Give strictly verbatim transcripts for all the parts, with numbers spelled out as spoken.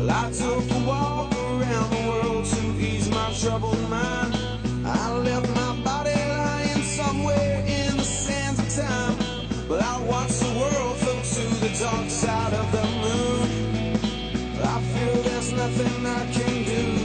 Well, I took a walk around the world to ease my troubled mind. I left my body lying somewhere in the sands of time. But I watched the world float to the dark side of the moon. I feel there's nothing I can do.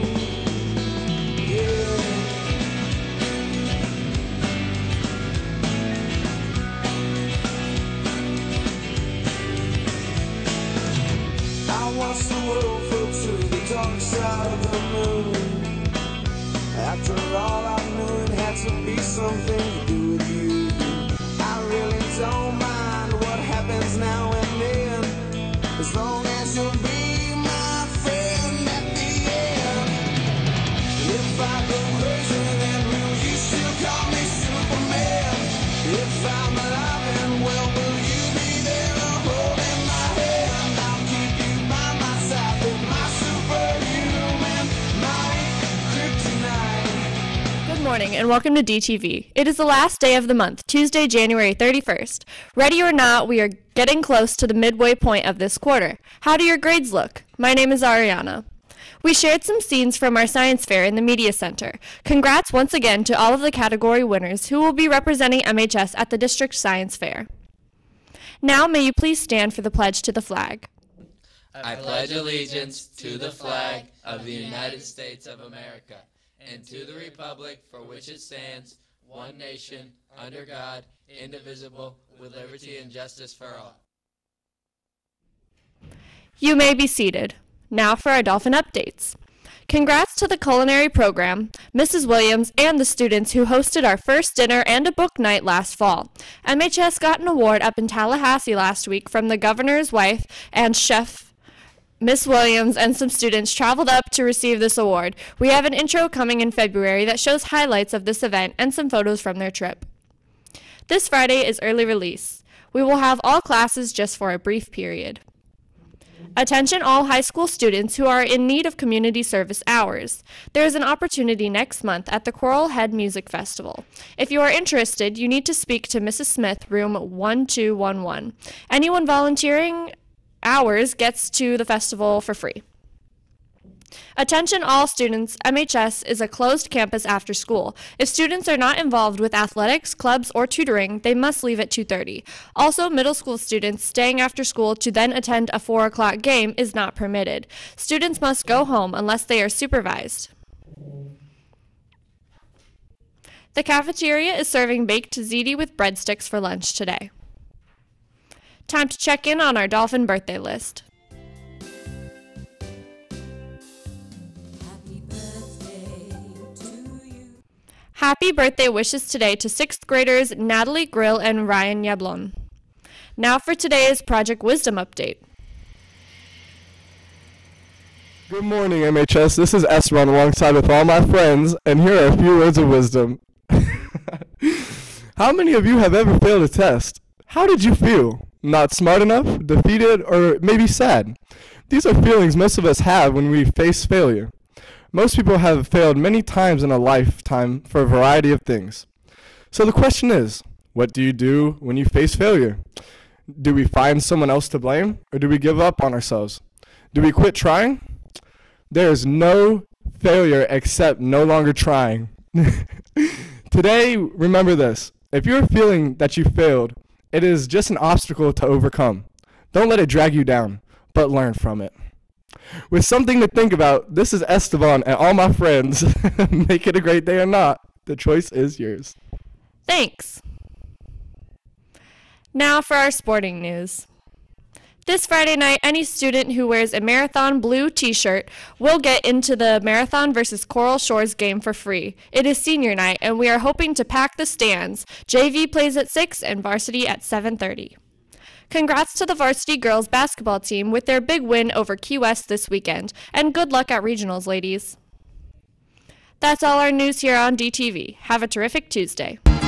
I watched the world float to the dark side of the moon. After all, I knew it had to be something to do with you. I really don't mind what happens now and then, as long as you'll be my friend at the end. If I go crazy, then will you still call me Superman? If I'm alive and well, will you be there holding my hand? I'll keep you by my side with my superhuman might, kryptonite. Good morning and welcome to D T V. It is the last day of the month, Tuesday, January thirty-first. Ready or not, we are getting close to the midway point of this quarter. How do your grades look? My name is Ariana. We shared some scenes from our science fair in the Media Center. Congrats once again to all of the category winners who will be representing M H S at the District Science Fair. Now may you please stand for the pledge to the flag. I pledge allegiance to the flag of the United States of America and to the republic for which it stands, one nation, under God, indivisible, with liberty and justice for all. You may be seated. Now for our dolphin updates. Congrats to the culinary program, Missus Williams, and the students who hosted our first dinner and a book night last fall. M H S got an award up in Tallahassee last week from the governor's wife and chef Miss Williams and some students traveled up to receive this award. We have an intro coming in February that shows highlights of this event and some photos from their trip. This Friday is early release. We will have all classes just for a brief period. Attention all high school students who are in need of community service hours. There is an opportunity next month at the Coral Head Music Festival. If you are interested, you need to speak to Missus Smith, room one two one one. Anyone volunteering hours gets to the festival for free. Attention all students, M H S is a closed campus after school. If students are not involved with athletics, clubs, or tutoring, they must leave at two thirty. Also, middle school students staying after school to then attend a four o'clock game is not permitted. Students must go home unless they are supervised. The cafeteria is serving baked ziti with breadsticks for lunch today. Time to check in on our dolphin birthday list. Happy birthday wishes today to sixth graders Natalie Grill and Ryan Yablon. Now for today's Project Wisdom update. Good morning, M H S. This is Esteban alongside with all my friends, and here are a few words of wisdom. How many of you have ever failed a test? How did you feel? Not smart enough, defeated, or maybe sad? These are feelings most of us have when we face failure. Most people have failed many times in a lifetime for a variety of things. So the question is, what do you do when you face failure? Do we find someone else to blame, or do we give up on ourselves? Do we quit trying? There is no failure except no longer trying. Today, remember this. If you're feeling that you failed, it is just an obstacle to overcome. Don't let it drag you down, but learn from it. With something to think about, this is Esteban and all my friends. Make it a great day or not. The choice is yours. Thanks. Now for our sporting news. This Friday night, any student who wears a Marathon blue t-shirt will get into the Marathon versus Coral Shores game for free. It is senior night, and we are hoping to pack the stands. J V plays at six and varsity at seven thirty. Congrats to the varsity girls basketball team with their big win over Key West this weekend, and good luck at regionals, ladies. That's all our news here on D T V. Have a terrific Tuesday.